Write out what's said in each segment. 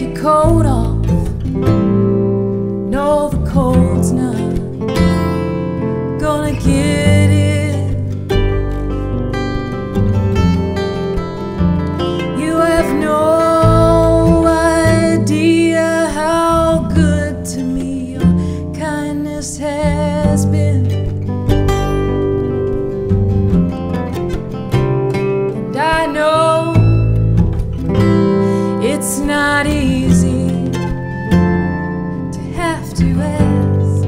your coat off. No, the cold's not gonna get it. You have no idea how good to me your kindness has been. And I know it's not easy to have to ask,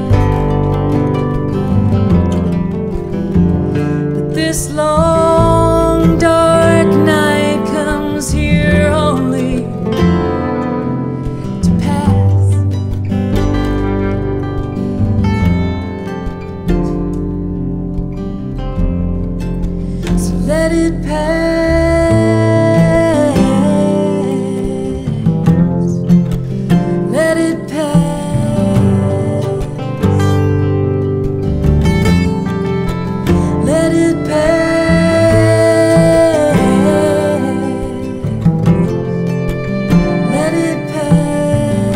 but this long dark night comes here only to pass. So let it pass. Let it pass. Let it pass. Let it pass.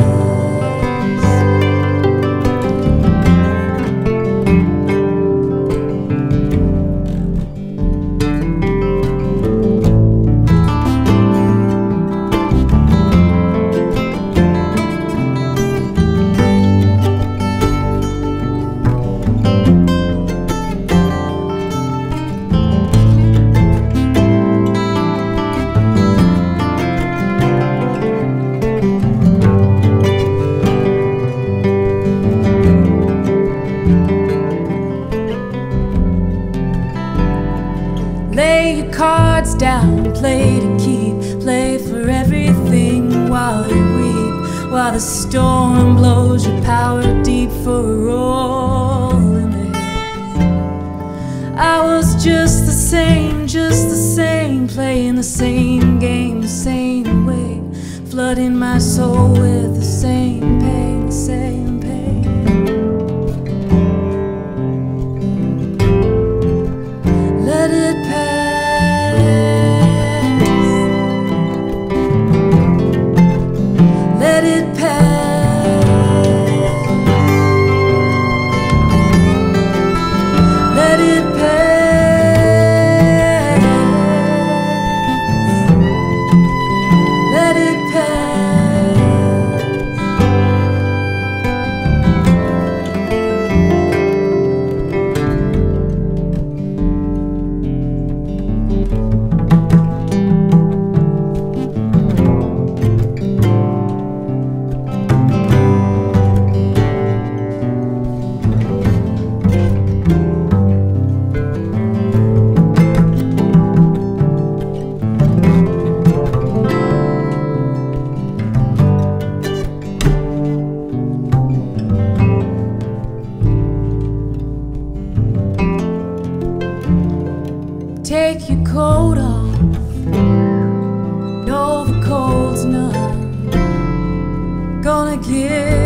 Lay your cards down, play to keep, play for everything while you weep, while the storm blows your power deep for a roll in the hills. I was just the same, playing the same game, the same way, flooding my soul with the same pain, the same pain. Let it pass. Let it pass. Let it pass. Let it pass. Take your coat off. No, the cold's not gonna get